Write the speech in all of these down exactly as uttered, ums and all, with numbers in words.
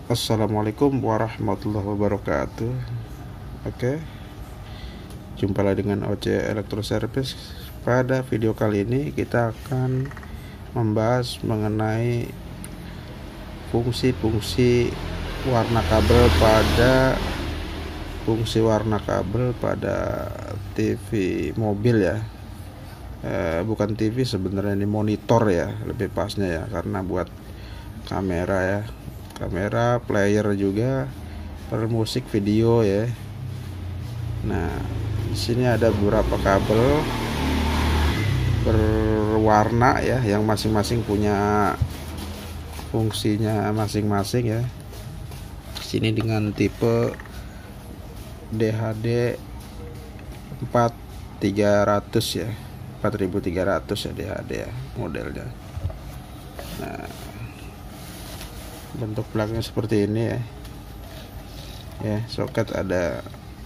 Assalamualaikum warahmatullahi wabarakatuh. Oke, jumpa lagi dengan O C Electro Service. Pada video kali ini kita akan membahas mengenai fungsi-fungsi warna kabel pada fungsi warna kabel pada T V mobil ya. Eh, bukan T V sebenarnya, ini monitor ya, lebih pasnya ya, karena buat kamera ya. Kamera, player juga, per musik, video ya. Nah, di sini ada beberapa kabel berwarna ya, yang masing-masing punya fungsinya masing-masing ya. Di sini dengan tipe D H D empat ribu tiga ratus ya, empat ribu tiga ratus ya D H D ya modelnya. Nah, bentuk belakangnya seperti ini ya. Ya, soket ada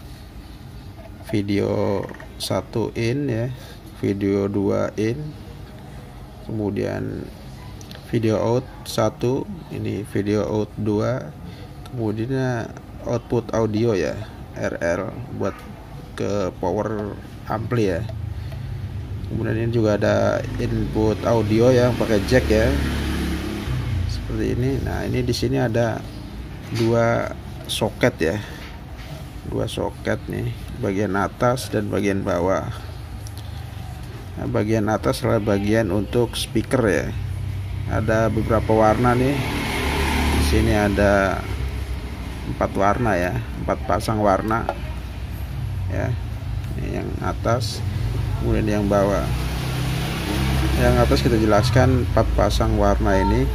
video satu in ya, video dua in, kemudian video out satu, ini video out dua, kemudian output audio ya, R L buat ke power ampli ya. Kemudian ini juga ada input audio yang pakai jack ya, seperti ini. Nah, ini di sini ada dua soket ya, dua soket nih, bagian atas dan bagian bawah. Nah, bagian atas adalah bagian untuk speaker ya. Ada beberapa warna nih. Di sini ada empat warna ya, empat pasang warna ya. Ini yang atas, kemudian yang bawah. Yang atas kita jelaskan empat pasang warna ini.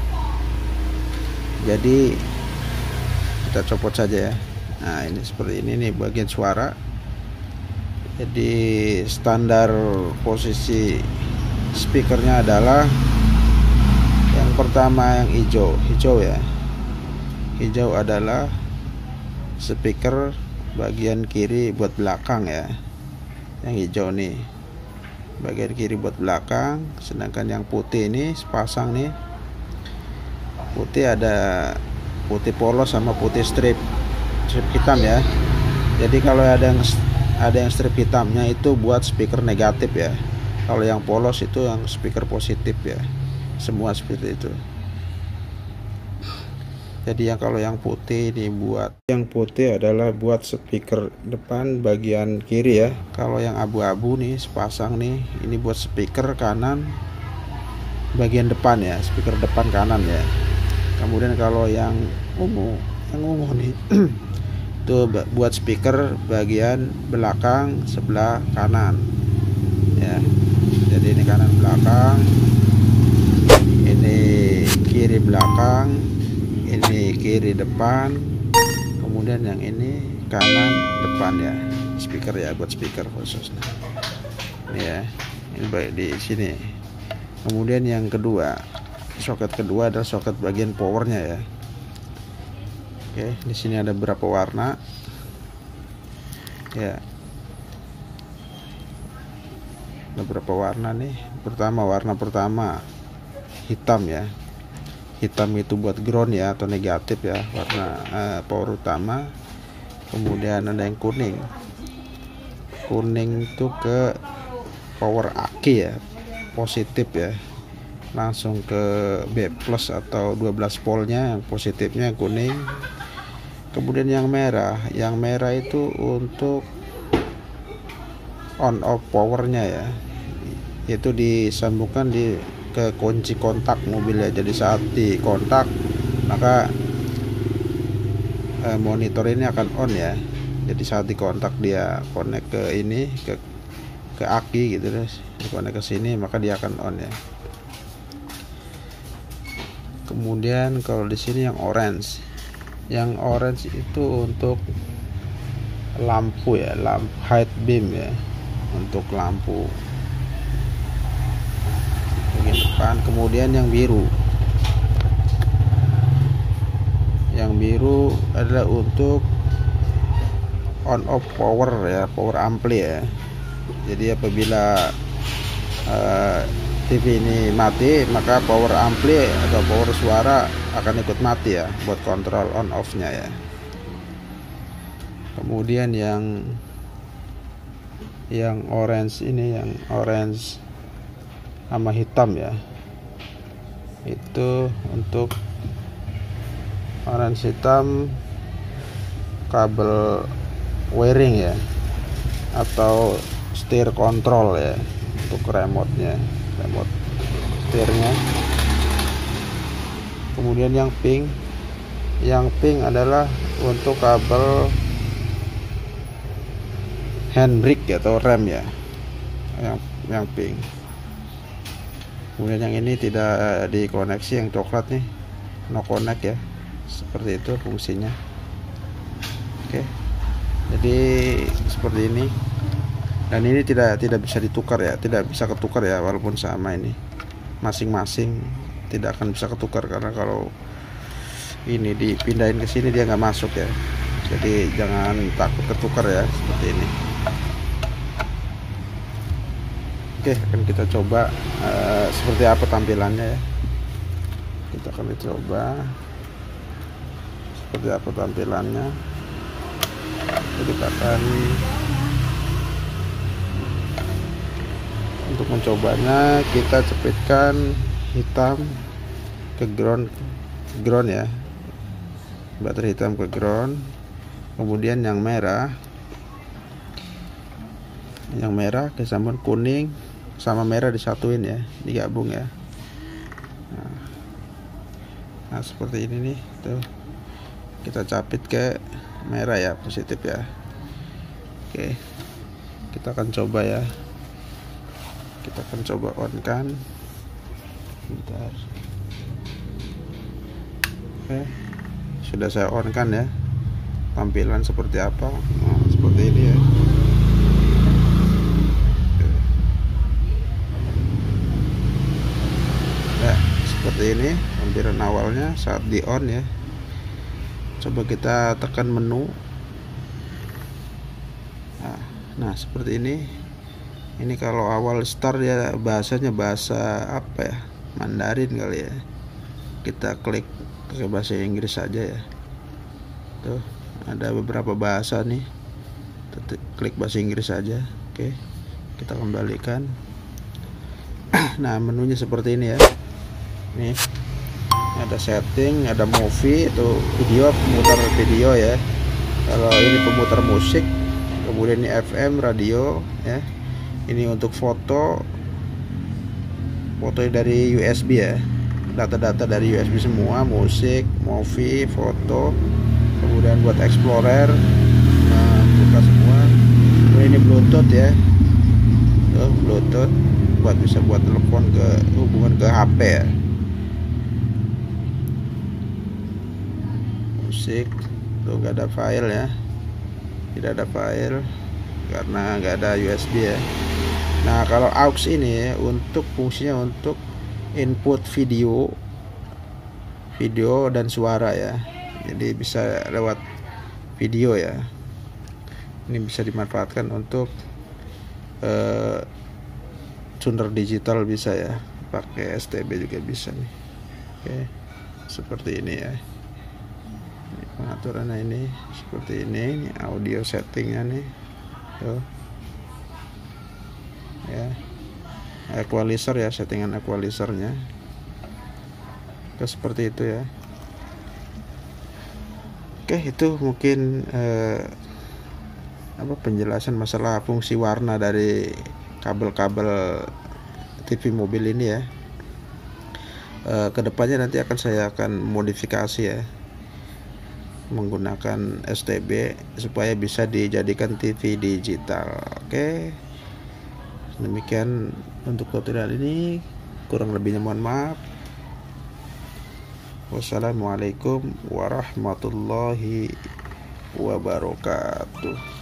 Jadi kita copot saja ya. Nah, ini seperti ini nih bagian suara. Jadi standar posisi speakernya adalah yang pertama yang hijau, hijau ya. Hijau adalah speaker bagian kiri buat belakang ya. Yang hijau nih bagian kiri buat belakang, sedangkan yang putih ini sepasang nih. Putih ada putih polos sama putih strip strip hitam ya. Jadi kalau ada yang ada yang strip hitamnya itu buat speaker negatif ya. Kalau yang polos itu yang speaker positif ya. Semua seperti itu. Jadi yang kalau yang putih ini buat yang putih adalah buat speaker depan bagian kiri ya. Kalau yang abu-abu nih sepasang nih, ini buat speaker kanan bagian depan ya, speaker depan kanan ya. Kemudian kalau yang ungu, yang ungu nih itu buat speaker bagian belakang sebelah kanan ya. Jadi ini kanan belakang, ini kiri belakang, ini kiri depan, kemudian yang ini kanan depan ya, speaker ya, buat speaker khusus. Nah, ini ya, ini baik di sini. Kemudian yang kedua, soket kedua adalah soket bagian powernya ya. Oke, di sini ada beberapa warna ya, ada beberapa warna nih. Pertama, warna pertama hitam ya. Hitam itu buat ground ya, atau negatif ya, warna uh, power utama. Kemudian ada yang kuning, kuning itu ke power aki ya, positif ya, langsung ke B plus atau dua belas voltnya, yang positifnya kuning. Kemudian yang merah, yang merah itu untuk on off powernya ya, itu disambungkan di ke kunci kontak mobil ya. Jadi saat di kontak maka eh, monitor ini akan on ya. Jadi saat di kontak dia connect ke ini, ke ke aki gitu, terus connect ke sini maka dia akan on ya. Kemudian kalau di sini yang orange, yang orange itu untuk lampu ya, lampu high beam ya, untuk lampu bagian depan. Kemudian yang biru, yang biru adalah untuk on off power ya, power ampli ya. Jadi apabila uh, T V ini mati, maka power ampli atau power suara akan ikut mati ya, buat kontrol on off nya ya. Kemudian yang yang orange ini, yang orange sama hitam ya, itu untuk orange hitam kabel wiring ya, atau steer control ya, untuk remote nya, remote setirnya. Kemudian yang pink, yang pink adalah untuk kabel handbrake atau rem ya, yang yang pink. Kemudian yang ini tidak dikoneksi, yang coklat nih no connect ya, seperti itu fungsinya. Oke, jadi seperti ini, dan ini tidak tidak bisa ditukar ya, tidak bisa ketukar ya, walaupun sama ini masing-masing tidak akan bisa ketukar, karena kalau ini dipindahin ke sini dia nggak masuk ya. Jadi jangan takut ketukar ya, seperti ini. Oke, akan kita coba uh, seperti apa tampilannya ya. Kita akan coba seperti apa tampilannya. Jadi kita akan untuk mencobanya, kita cepitkan hitam ke ground, ground ya, baterai hitam ke ground. Kemudian yang merah, yang merah ke sambun kuning sama merah disatuin ya, digabung ya. Nah, nah seperti ini nih, tuh kita capit ke merah ya, positif ya. Oke, kita akan coba ya, kita akan coba on kan. Bentar. Oke, sudah saya on kan ya. Tampilan seperti apa? Nah, seperti ini ya. Ya, seperti ini tampilan awalnya saat di on ya. Coba kita tekan menu. Nah, nah seperti ini. Ini kalau awal start ya, bahasanya bahasa apa ya? Mandarin kali ya. Kita klik ke bahasa Inggris saja ya. Tuh, ada beberapa bahasa nih. Klik bahasa Inggris saja. Oke, kita kembalikan. Nah, menunya seperti ini ya. Nih, ada setting, ada movie, itu video, pemutar video ya. Kalau ini pemutar musik. Kemudian ini F M, radio ya. Ini untuk foto, foto dari U S B ya, data-data dari U S B semua, musik, movie, foto. Kemudian buat explorer, nah, buka semua. Kemudian ini Bluetooth ya, tuh Bluetooth, buat bisa buat telepon ke hubungan ke H P ya. Musik, tuh gak ada file ya, tidak ada file karena nggak ada U S B ya. Nah, kalau aux ini ya, untuk fungsinya untuk input video, video dan suara ya. Jadi bisa lewat video ya. Ini bisa dimanfaatkan untuk uh, tuner digital bisa ya. Pakai S T B juga bisa nih. Oke, seperti ini ya. Ini pengaturannya ini seperti ini. Ini audio settingnya nih. Tuh. Ya, equalizer ya, settingan equalizernya. Oke, seperti itu ya. Oke, itu mungkin eh, apa penjelasan masalah fungsi warna dari kabel-kabel T V mobil ini ya. Eh, kedepannya nanti akan saya akan modifikasi ya, menggunakan S T B supaya bisa dijadikan T V digital. Oke, demikian untuk tutorial ini, kurang lebihnya mohon maaf. Wassalamualaikum warahmatullahi wabarakatuh.